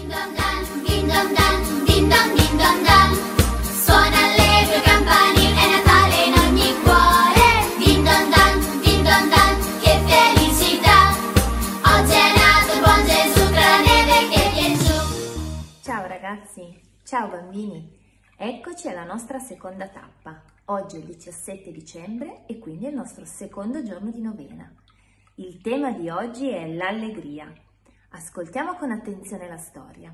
din dong dan, din dong dan. Suona allegro il campanile, è Natale in ogni cuore. Din dong dan, che felicità. Oggi è nato il buon Gesù, tra la neve che vien giù. Ciao ragazzi, ciao bambini. Eccoci alla nostra seconda tappa. Oggi è il 17 dicembre e quindi è il nostro secondo giorno di novena. Il tema di oggi è l'allegria. Ascoltiamo con attenzione la storia.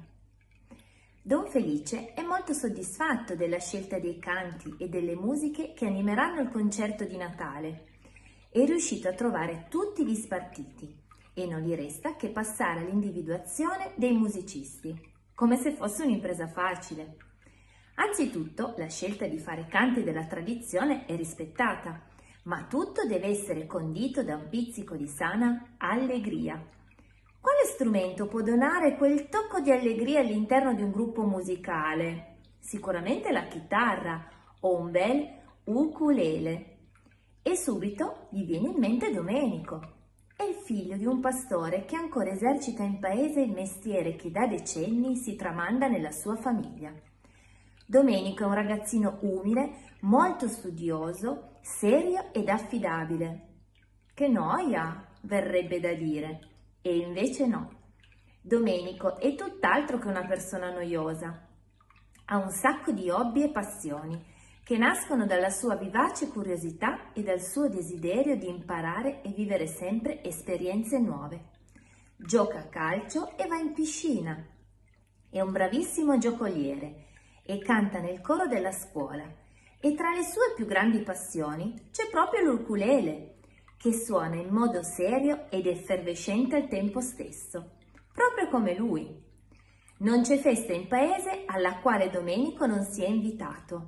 Don Felice è molto soddisfatto della scelta dei canti e delle musiche che animeranno il concerto di Natale. È riuscito a trovare tutti gli spartiti e non gli resta che passare all'individuazione dei musicisti, come se fosse un'impresa facile. Anzitutto, la scelta di fare canti della tradizione è rispettata, ma tutto deve essere condito da un pizzico di sana allegria. Quale strumento può donare quel tocco di allegria all'interno di un gruppo musicale? Sicuramente la chitarra o un bel ukulele. E subito gli viene in mente Domenico. È il figlio di un pastore che ancora esercita in paese il mestiere che da decenni si tramanda nella sua famiglia. Domenico è un ragazzino umile, molto studioso, serio ed affidabile. Che noia, verrebbe da dire. E invece no. Domenico è tutt'altro che una persona noiosa. Ha un sacco di hobby e passioni che nascono dalla sua vivace curiosità e dal suo desiderio di imparare e vivere sempre esperienze nuove. Gioca a calcio e va in piscina. È un bravissimo giocoliere e canta nel coro della scuola. E tra le sue più grandi passioni c'è proprio l'ukulele, che suona in modo serio ed effervescente al tempo stesso, proprio come lui. Non c'è festa in paese alla quale Domenico non sia invitato.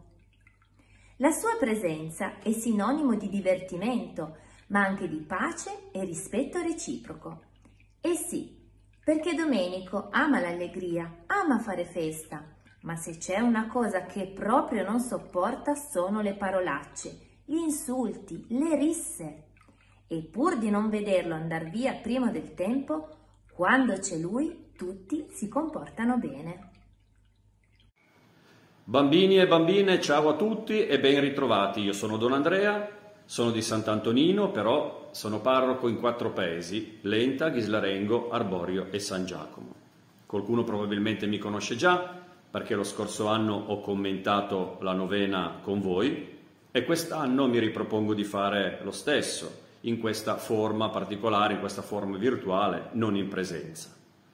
La sua presenza è sinonimo di divertimento, ma anche di pace e rispetto reciproco. E sì, perché Domenico ama l'allegria, ama fare festa, ma se c'è una cosa che proprio non sopporta sono le parolacce, gli insulti, le risse. E pur di non vederlo andar via prima del tempo, quando c'è lui tutti si comportano bene. Bambini e bambine, ciao a tutti e ben ritrovati. Io sono Don Andrea, sono di Sant'Antonino, però sono parroco in 4 paesi: Lenta, Ghislarengo, Arborio e San Giacomo. Qualcuno probabilmente mi conosce già, perché lo scorso anno ho commentato la novena con voi e quest'anno mi ripropongo di fare lo stesso, in questa forma particolare, in questa forma virtuale, non in presenza.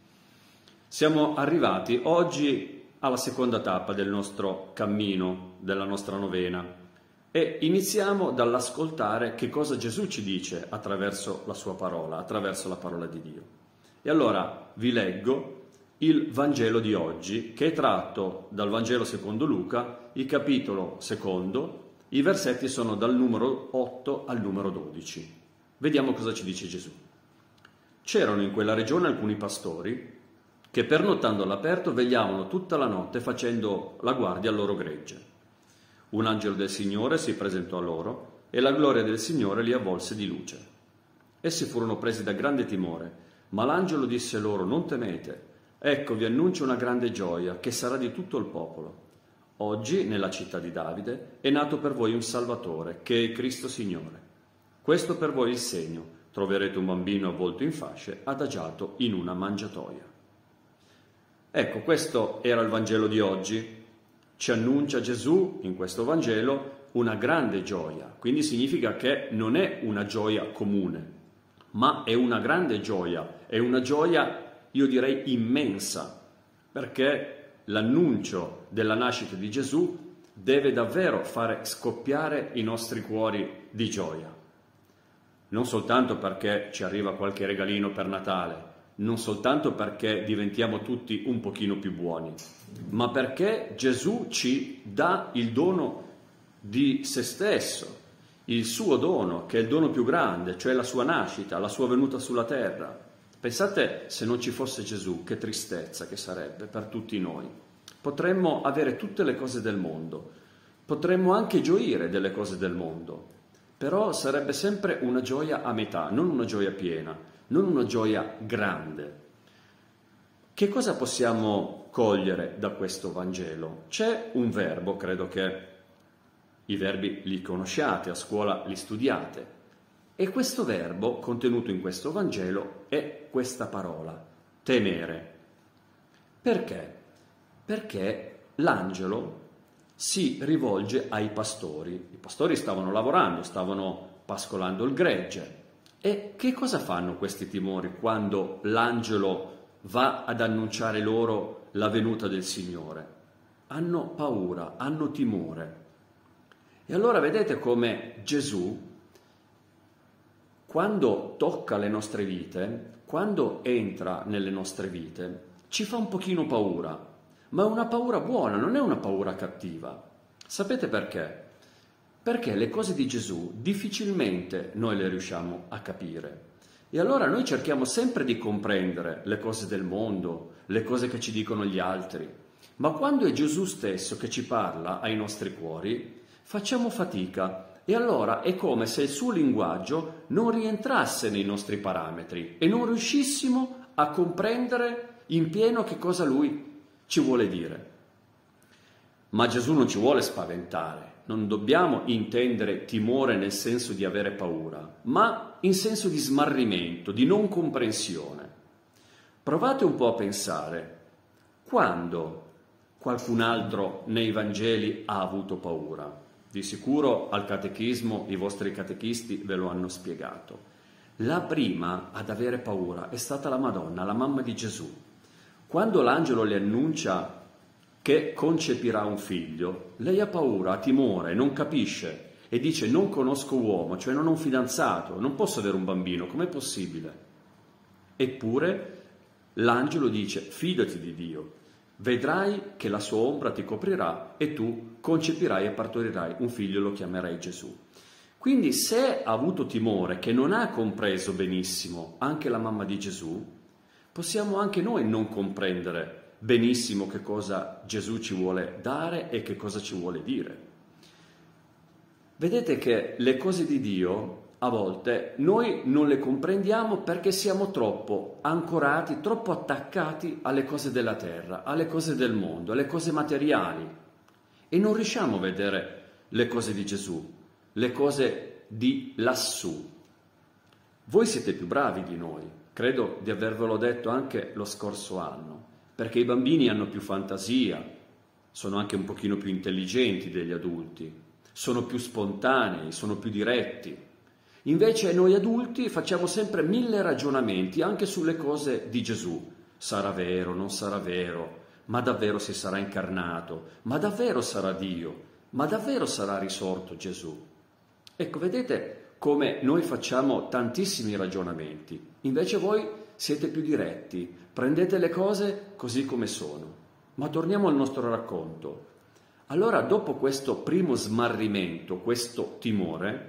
Siamo arrivati oggi alla seconda tappa del nostro cammino, della nostra novena, e iniziamo dall'ascoltare che cosa Gesù ci dice attraverso la sua parola, attraverso la parola di Dio. E allora vi leggo il Vangelo di oggi, che è tratto dal Vangelo secondo Luca, il capitolo secondo. I versetti sono dal numero 8 al numero 12. Vediamo cosa ci dice Gesù. C'erano in quella regione alcuni pastori che pernottando all'aperto vegliavano tutta la notte facendo la guardia al loro gregge. Un angelo del Signore si presentò a loro e la gloria del Signore li avvolse di luce. Essi furono presi da grande timore, ma l'angelo disse loro: non temete, ecco vi annuncio una grande gioia che sarà di tutto il popolo. Oggi, nella città di Davide, è nato per voi un Salvatore, che è Cristo Signore. Questo per voi è il segno: troverete un bambino avvolto in fasce, adagiato in una mangiatoia. Ecco, questo era il Vangelo di oggi. Ci annuncia Gesù, in questo Vangelo, una grande gioia. Quindi significa che non è una gioia comune, ma è una grande gioia. È una gioia, io direi, immensa, perché l'annuncio della nascita di Gesù deve davvero fare scoppiare i nostri cuori di gioia. Non soltanto perché ci arriva qualche regalino per Natale, non soltanto perché diventiamo tutti un pochino più buoni, ma perché Gesù ci dà il dono di se stesso, il suo dono, che è il dono più grande, cioè la sua nascita, la sua venuta sulla terra. Pensate, se non ci fosse Gesù, che tristezza che sarebbe per tutti noi. Potremmo avere tutte le cose del mondo, potremmo anche gioire delle cose del mondo, però sarebbe sempre una gioia a metà, non una gioia piena, non una gioia grande. Che cosa possiamo cogliere da questo Vangelo? C'è un verbo, credo che i verbi li conosciate, a scuola li studiate, e questo verbo contenuto in questo Vangelo è questa parola, temere. Perché? Perché l'angelo si rivolge ai pastori. I pastori stavano lavorando, stavano pascolando il gregge. E che cosa fanno questi timori quando l'angelo va ad annunciare loro la venuta del Signore? Hanno paura, hanno timore. E allora vedete come Gesù, quando tocca le nostre vite, quando entra nelle nostre vite, ci fa un pochino paura, ma è una paura buona, non è una paura cattiva. Sapete perché? Perché le cose di Gesù difficilmente noi le riusciamo a capire. E allora noi cerchiamo sempre di comprendere le cose del mondo, le cose che ci dicono gli altri, ma quando è Gesù stesso che ci parla ai nostri cuori, facciamo fatica e allora è come se il suo linguaggio non rientrasse nei nostri parametri e non riuscissimo a comprendere in pieno che cosa lui ci vuole dire. Ma Gesù non ci vuole spaventare. Non dobbiamo intendere timore nel senso di avere paura, ma in senso di smarrimento, di non comprensione. Provate un po' a pensare, quando qualcun altro nei Vangeli ha avuto paura? Di sicuro al catechismo i vostri catechisti ve lo hanno spiegato. La prima ad avere paura è stata la Madonna, la mamma di Gesù. Quando l'angelo le annuncia che concepirà un figlio, lei ha paura, ha timore, non capisce e dice non conosco uomo, cioè non ho un fidanzato, non posso avere un bambino, com'è possibile? Eppure l'angelo dice fidati di Dio, vedrai che la sua ombra ti coprirà e tu concepirai e partorirai un figlio e lo chiamerai Gesù. Quindi se ha avuto timore, che non ha compreso benissimo anche la mamma di Gesù, possiamo anche noi non comprendere benissimo che cosa Gesù ci vuole dare e che cosa ci vuole dire. Vedete che le cose di Dio a volte noi non le comprendiamo perché siamo troppo ancorati, troppo attaccati alle cose della terra, alle cose del mondo, alle cose materiali e non riusciamo a vedere le cose di Gesù, le cose di lassù. Voi siete più bravi di noi, credo di avervelo detto anche lo scorso anno. Perché i bambini hanno più fantasia, sono anche un pochino più intelligenti degli adulti, sono più spontanei, sono più diretti. Invece noi adulti facciamo sempre 1000 ragionamenti anche sulle cose di Gesù. Sarà vero, non sarà vero, ma davvero si sarà incarnato, ma davvero sarà Dio, ma davvero sarà risorto Gesù. Ecco, vedete come noi facciamo tantissimi ragionamenti, invece voi siete più diretti, prendete le cose così come sono. Ma torniamo al nostro racconto. Allora, dopo questo primo smarrimento, questo timore,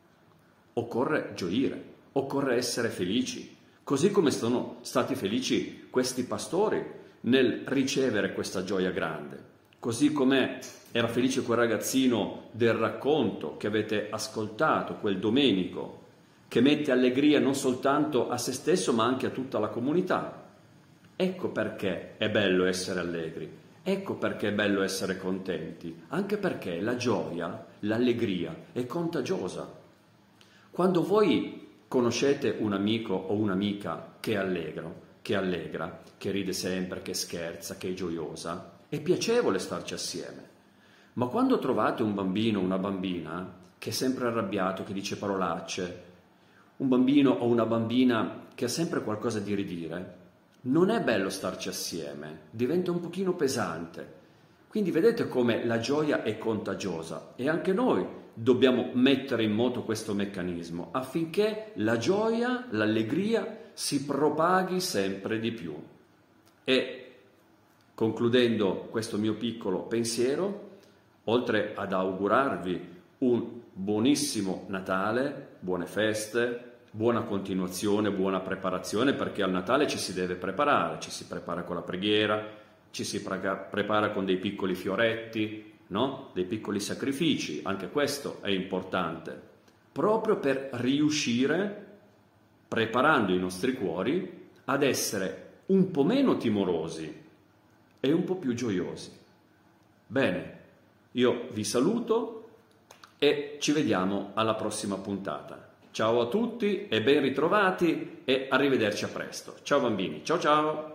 occorre gioire, occorre essere felici, così come sono stati felici questi pastori nel ricevere questa gioia grande, così come era felice quel ragazzino del racconto che avete ascoltato, quel Domenico, che mette allegria non soltanto a se stesso ma anche a tutta la comunità. Ecco perché è bello essere allegri, ecco perché è bello essere contenti, anche perché la gioia, l'allegria è contagiosa. Quando voi conoscete un amico o un'amica che è allegro, che allegra, che ride sempre, che scherza, che è gioiosa, è piacevole starci assieme. Ma quando trovate un bambino o una bambina che è sempre arrabbiato, che dice parolacce, un bambino o una bambina che ha sempre qualcosa di ridire, non è bello starci assieme, diventa un pochino pesante. Quindi vedete come la gioia è contagiosa e anche noi dobbiamo mettere in moto questo meccanismo affinché la gioia, l'allegria si propaghi sempre di più. E concludendo questo mio piccolo pensiero, oltre ad augurarvi un buonissimo Natale, buone feste, buona continuazione, buona preparazione, perché al Natale ci si deve preparare, ci si prepara con la preghiera, ci si prepara con dei piccoli fioretti, no? Dei piccoli sacrifici, anche questo è importante, proprio per riuscire, preparando i nostri cuori, ad essere un po' meno timorosi e un po' più gioiosi. Bene, io vi saluto e ci vediamo alla prossima puntata. Ciao a tutti e ben ritrovati e arrivederci a presto. Ciao bambini, ciao ciao!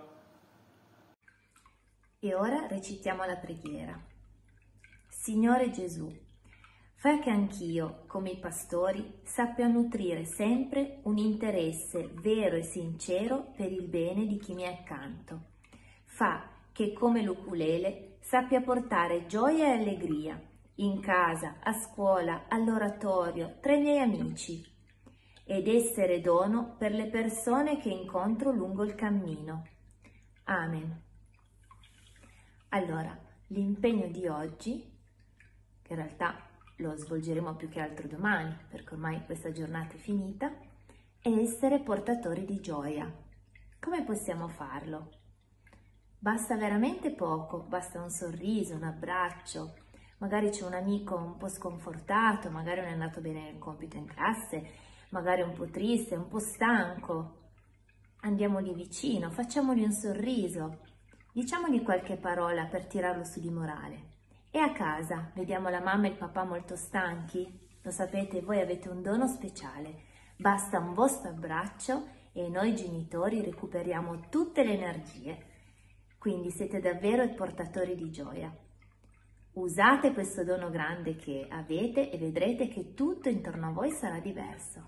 E ora recitiamo la preghiera. Signore Gesù, fai che anch'io, come i pastori, sappia nutrire sempre un interesse vero e sincero per il bene di chi mi è accanto. Fa che, come l'ukulele, sappia portare gioia e allegria in casa, a scuola, all'oratorio, tra i miei amici, ed essere dono per le persone che incontro lungo il cammino. Amen. Allora, l'impegno di oggi, che in realtà lo svolgeremo più che altro domani, perché ormai questa giornata è finita, è essere portatori di gioia. Come possiamo farlo? Basta veramente poco, basta un sorriso, un abbraccio, magari c'è un amico un po' sconfortato, magari non è andato bene il compito in classe, magari un po' triste, un po' stanco. Andiamogli vicino, facciamogli un sorriso, diciamogli qualche parola per tirarlo su di morale. E a casa, vediamo la mamma e il papà molto stanchi? Lo sapete, voi avete un dono speciale. Basta un vostro abbraccio e noi genitori recuperiamo tutte le energie. Quindi siete davvero i portatori di gioia. Usate questo dono grande che avete e vedrete che tutto intorno a voi sarà diverso.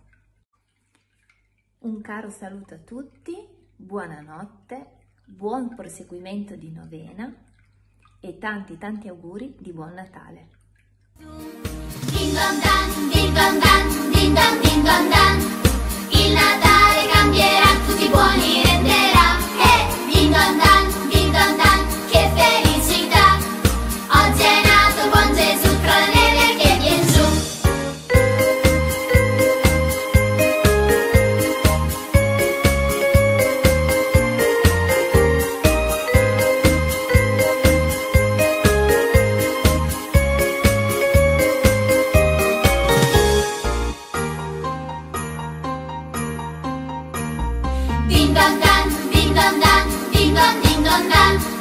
Un caro saluto a tutti, buonanotte, buon proseguimento di novena e tanti auguri di buon Natale. Din don dan, din don dan, din don din don dan. Il Natale cambierà, tutti buoni renderà. Din don dan, che felicità. Oggi è nato buon Gesù tra la neve che vien giù. Din don dan, din don dan, din don din don dan.